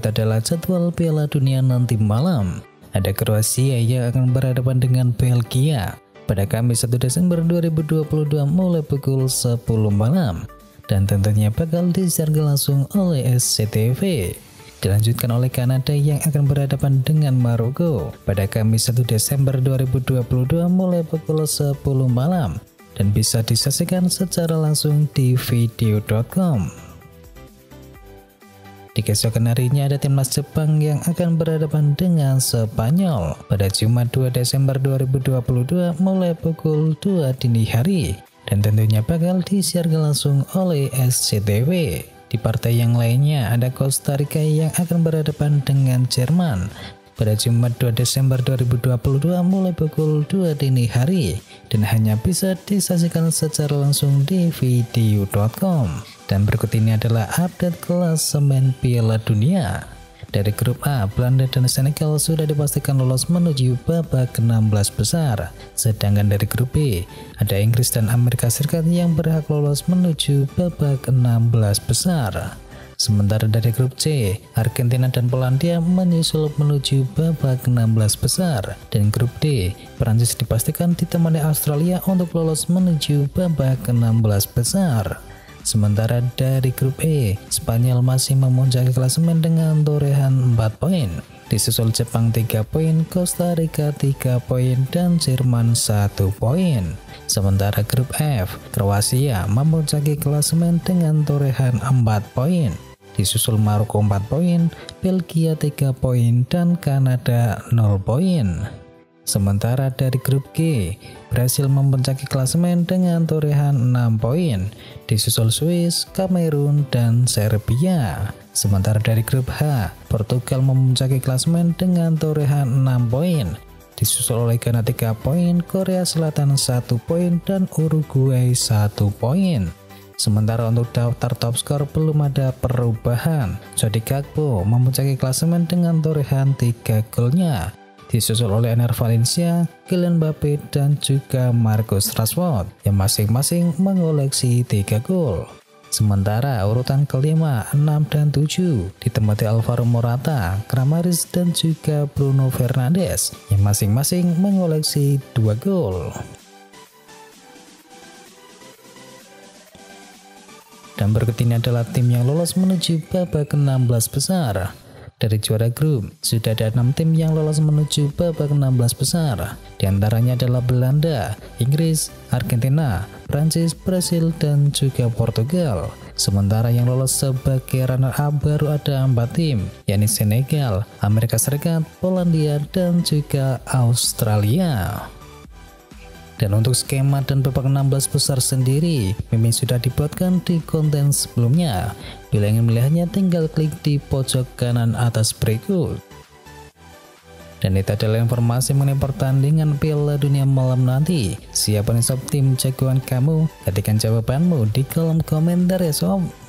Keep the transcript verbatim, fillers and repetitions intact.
berikut adalah jadwal Piala Dunia nanti malam. Ada Kroasia yang akan berhadapan dengan Belgia pada Kamis satu Desember dua ribu dua puluh dua mulai pukul sepuluh malam. Dan tentunya bakal disiarkan langsung oleh S C T V. Dilanjutkan oleh Kanada yang akan berhadapan dengan Maroko pada Kamis satu Desember dua ribu dua puluh dua mulai pukul sepuluh malam. Dan bisa disaksikan secara langsung di video dot com. Di keesokan harinya ada timnas Jepang yang akan berhadapan dengan Spanyol pada Jumat dua Desember dua ribu dua puluh dua mulai pukul dua dini hari dan tentunya bakal disiarkan langsung oleh S C T V. Di partai yang lainnya ada Costa Rica yang akan berhadapan dengan Jerman pada Jumat dua Desember dua ribu dua puluh dua mulai pukul dua dini hari dan hanya bisa disaksikan secara langsung di video dot com. Dan berikut ini adalah update klasemen Piala Dunia. Dari grup A, Belanda dan Senegal sudah dipastikan lolos menuju babak enam belas besar. Sedangkan dari grup B, ada Inggris dan Amerika Serikat yang berhak lolos menuju babak enam belas besar. Sementara dari grup C, Argentina dan Polandia menyusul menuju babak enam belas besar. Dan grup D, Prancis dipastikan ditemani Australia untuk lolos menuju babak enam belas besar. Sementara dari grup E, Spanyol masih memuncaki klasemen dengan torehan empat poin. Disusul Jepang tiga poin, Costa Rica tiga poin, dan Jerman satu poin. Sementara grup F, Kroasia memuncaki klasemen dengan torehan empat poin. Disusul Maroko empat poin, Belgia tiga poin, dan Kanada nol poin. Sementara dari grup G, Brasil memuncaki klasemen dengan torehan enam poin, disusul Swiss, Kamerun, dan Serbia. Sementara dari grup H, Portugal memuncaki klasemen dengan torehan enam poin, disusul oleh Ghana tiga poin, Korea Selatan satu poin, dan Uruguay satu poin. Sementara untuk daftar top skor belum ada perubahan. Jody Gakpo memuncaki klasemen dengan torehan tiga golnya, disusul oleh Ener Valencia, Kylian Mbappe, dan juga Marcus Rashford yang masing-masing mengoleksi tiga gol. Sementara urutan kelima, enam, dan tujuh ditempati Alvaro Morata, Kramaric, dan juga Bruno Fernandes yang masing-masing mengoleksi dua gol. Dan berikut ini adalah tim yang lolos menuju babak enam belas besar. Dari juara grup, sudah ada enam tim yang lolos menuju babak enam belas besar. Di antaranya adalah Belanda, Inggris, Argentina, Prancis, Brasil, dan juga Portugal. Sementara yang lolos sebagai runner-up baru ada empat tim, yakni Senegal, Amerika Serikat, Polandia, dan juga Australia. Dan untuk skema dan babak enam belas besar sendiri memang sudah dibuatkan di konten sebelumnya. Bila ingin melihatnya tinggal klik di pojok kanan atas berikut. Dan itu adalah informasi mengenai pertandingan Piala Dunia malam nanti. Siapa nih sob tim jagoan kamu? Ketikkan jawabanmu di kolom komentar ya sob.